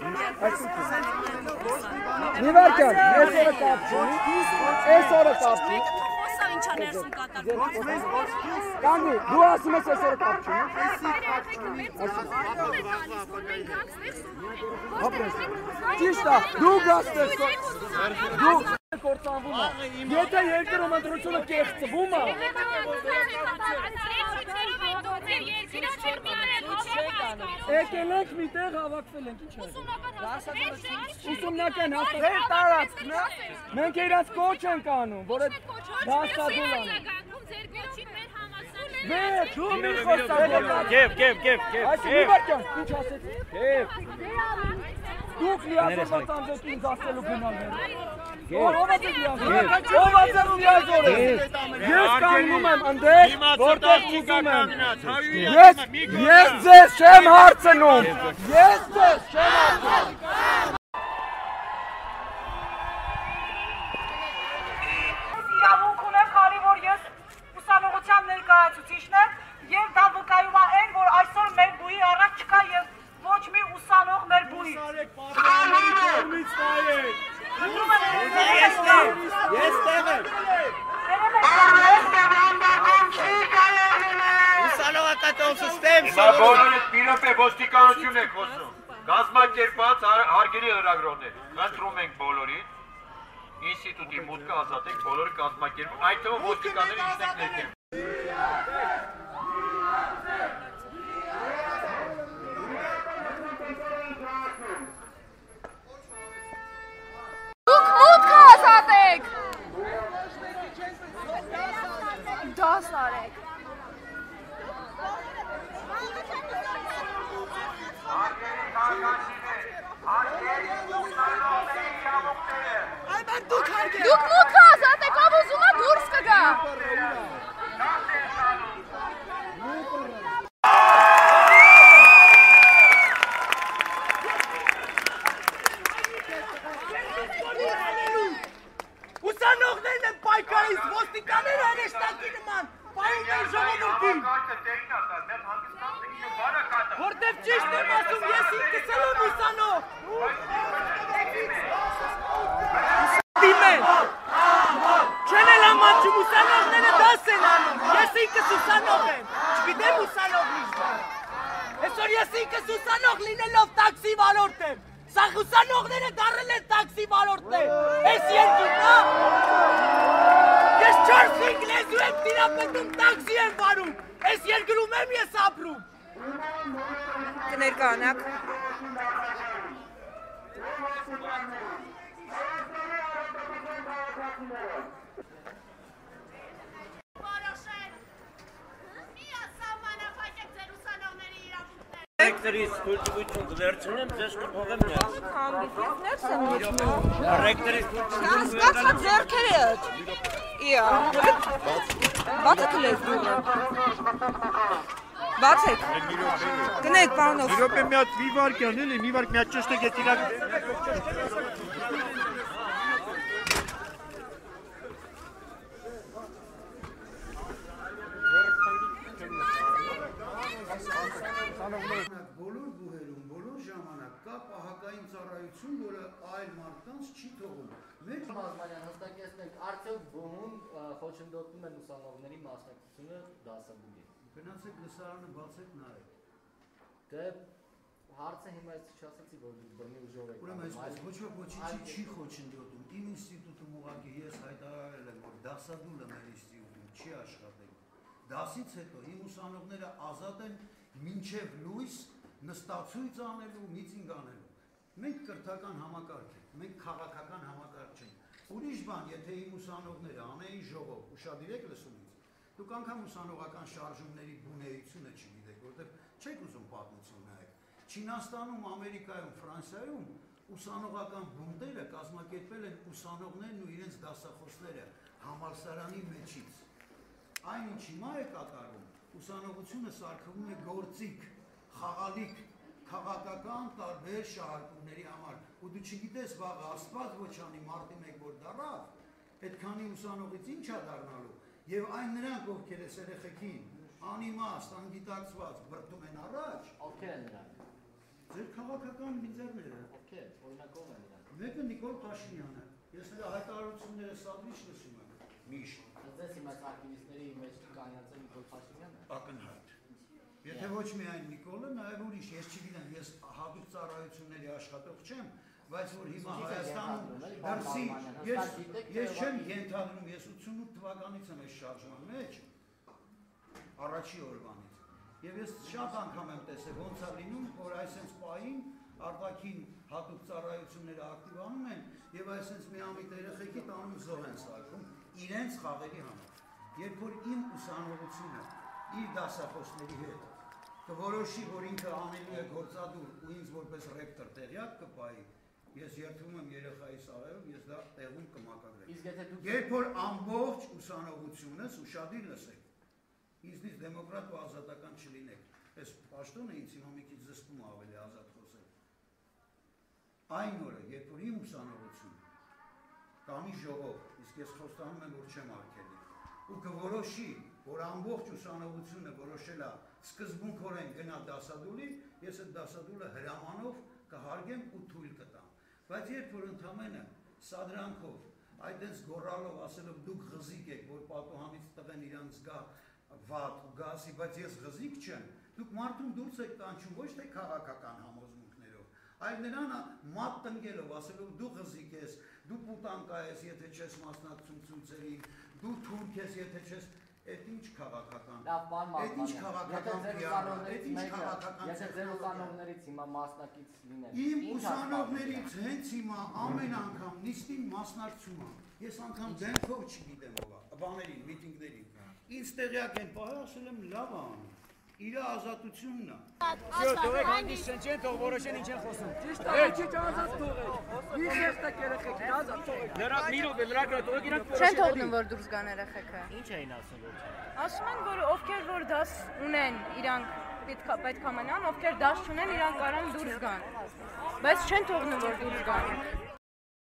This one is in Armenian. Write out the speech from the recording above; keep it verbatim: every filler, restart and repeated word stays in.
Նիվարկյան, ես օրը կապչի, ես օրը կապչի Կանդի, դու ասում ես ես օրը կապչի Ճիշտ է, դու գաստես Դու կործանվում է Եթե երկրում ընտրությունը կեղծվում է Եկել ենք միտեղ հավաքվել ենք, ինչ է Ուսումնական հաստատել տարածքն է Մենք իրաց կոչ ենք անում, որ այդ դասադուլ անենք Վեր, դու մի խոստան Կև, կև, կև, կև Այս նիվարկյան, ինչ ասեցի Կև Դուք լիազորված անձեք ինձ ասելու գնալներ Ով է լիազոր Ով է լիազոր Ես կանգնում եմ ընդեղ, որտեղ ուզում եմ Ես ձեզ չեմ հարցնում Ես ձեզ չեմ հարցնում Իրավունք ունեմ, քանի որ ես ուսանողության ներկայացուցիչն եմ եւ դա վկայում է այն, որ այսօր մեր բուի առաջ չկա եւ ոչ մի ուսանող մեր բուի Ես տեղ եմ Ուսանողակատոնսը ստեմ Հիմա բոլորը պիրոպ է ոստիկանություն եք խոսում Գազմակերպած հարգելի լրագրողներ Խնդրում ենք բոլորից Ինստիտուտի մուտքը ազատենք բոլորը կազմակերպում Այդ թվում ոստիկանները իշնեք ներքև Դուք մուտքը ազատեք Դաս արեք Դուք մուտքը ազատեք, ով ուզում է դուրս կգա Ուսանողներն են պայքարից, ոստիկանները հրեշտակի նման, պայում են ժողովրդին Որտև ճիշտ եմ ասում, ես ինքս էլ եմ ուսանող Դիմեն Չեն էլ ամանչում, ուսանողները դաս են անում, ես ինքս ուսանող եմ, չգիտեմ ուսանող միշտ Այսօր ես ինքս ուսանող լինելով տաքսի վարորդ եմ Սաղ ուսանողները դարել են տաքսի վարորդներ, ես երկիրն է Ես չորս-հինգ լեզու եմ տիրապետում տաքսի եմ վարում, ես երկրում եմ ես ապրում Կներկանաք Ռեկտորից թույլտվություն կվերցնեմ, ձեզ կփողեմ ներս Հանդիպից ներս եմ իջնում Ռեկտորից թույլտվություն Հասկացա ձերքերդ Իա Բացեք լեզվուղը Բացեք Կնեք պանով Մի ռոպե մի հատ մի վարկյան էլի, մի վարկ մի հատ ճշտեք էտ իրակ Բոլոր բուհերում, բոլոր ժամանակ կա պահակային ծառայություն, որը այլ մարդկանց չի թողում։ Մեր Մազմանյան հստակեցնենք, արդյոք բուհում խոչընդոտում են ուսանողների մասնակցությունը դասադուլի։ Գնացեք լսարանը բացեք նայեք։ Դե հարցը հիմա ես չասացի, որ բռնի ուժով եք։ Ուրեմն այսպես ոչ ոչինչ չի խոչընդոտում։ Իմ ինստիտուտում ուղղակի ես հայտարարել եմ, որ դասադուլը մեր ինստիտուտում չի աշխատել։ Դասից հետո իմ ուսանողները ազատ են մինչև լույս նստացույց անելու, միծինգ անելու։ Մենք կրթական համակարգ ենք, մենք քաղաքական համակարգ չենք։ Ուրիշ բան, եթե իմ ուսանողները անեին ժողով, ուշադիր եք լսում ինձ, դուք անգամ ուսանողական շարժումների բունեությունը չգիտեք, որտեղ չեք ուզում պատմություն նայեք։ Չինաստանում, Ամերիկայում, Ֆրանսիայում ուսանողական բունտերը կազմակերպել են ուսանողներն ու իրենց դասախոսները համալսարանի մեջից։ Այն ինչ հիմա է կատարվում, ուսանողությունը սարքվում է գործիք, խաղալիք, քաղաքական տարբեր շահարկումների համար, ու դու չգիտես վաղը Աստված ոչ անի մարտի մեկ որ դառավ, այդքանի ուսանողից ինչ է դառնալու, եւ այն նրանք, ովքեր այս երեխեքին անիմաստ, անգիտակցված բրդում են առաջ, ովքեր են նրանք։ Ձեր քաղաքական լիդերները Ովքեր, օրինակ ով են նրանք։ Մեկը Նիկոլ Փաշինյանն է։ Ես նրա հայտարարությունները սադրիչ լսում եմ։ Միշտ։ Ձեզ հիմա ակտիվիստների մեջ կանացել Նիկոլ Փաշինյանը։ Ակնհայտ։ Եթե ոչ միայն Նիկոլը, նաև ուրիշ, ես չգիտեմ, ես հատուկ ծառայությունների աշխատող չեմ, բայց որ հիմա Հայաստանում դրսի, ես ես չեմ ենթադրում, ես ութսունութ թվականից եմ այս շարժման մեջ, առաջի օրվանից։ Եվ ես շատ անգամ եմ տեսել, ոնց է լինում, որ այսպես պահին արտաքին հատուկ ծառայությունները ակտիվանում են եւ այսպես միամիտ երեխեքի տանում զոհ են սարքում իրենց խաղերի համար։ Երբ որ իմ ուսանողությունը իր դասախոսների հետ կորոշի, որ ինքը անելու է գործադուր ու ինձ որպես ռեկտոր տեղյակ կպայի, ես երդվում եմ երեխայի սաղերով, ես դա տեղում կմակագրեմ։ Երբ որ ամբողջ ուսանողությունս ուշադիր լսեք, ինձնից դեմոկրատ ու ազատական չլինեք, այս պաշտոնը ինձ հիմա մի քիչ զսպում ավելի ազատ խոսել։ Այն օրը, երբ որ իմ ուսանողությունը կանի ժողով, իսկ ես խոստանում եմ, որ չեմ արգելի, ու կորոշի, որ ամբողջ ուսանողությունը որոշել է սկզբունքորեն գնա դասադուլի, ես այդ դասադուլը հրամանով կհարգեմ ու թույլ կտամ։ Բայց երբ որ ընդամենը սադրանքով, այդպես գոռալով ասելով դուք ղզիկ եք, որ պատուհանից տվեն իրանց գա վատ ու գասի, բայց ես ղզիկ չեմ, դուք մարդուն դուրս եք կանչում ոչ թե քաղաքական համոզմունքներով, այլ նրան մատ տնկելով, ասելով դու ղզիկ ես, դու պուտանկա ես, եթե չես մասնակցում ցույցերին, դու թուրք ես, եթե չես Այդ ինչ քաղաքական։ Լավ, բան Այդ ինչ քաղաքական պիար, այդ ինչ քաղաքական։ Եթե ձեր ուսանողներից հիմա մասնակից լինեն։ Իմ ուսանողներից հենց հիմա ամեն անգամ նիստին մասնակցում եմ։ Ես անգամ դեմքով չգիտեմ ով է, բաներին, միտինգներին։ Ինձ տեղյակ են պահել, ասել եմ լավ է անում։ Իր ազատությունն է։ Всё, թողեք հանգիստ շնչեն, թող որոշեն ինչ են խոսում։ Ճիշտ է, քիչ ազատ թողեք։ Մի խեղտակ երեխեք, ազատ թողեք։ Նրանք մի րոպե, նրանք թողեք իրանք Չեն թողնում, որ դուրս գան երեխեքը։ Ինչ էին ասում որ չէ։ Ասում են, որ ովքեր որ դաս ունեն, իրանք պետք է պետք է մնան, ովքեր դաս չունեն, իրանք կարան դուրս գան։ Բայց չեն թողնում, որ դուրս գան։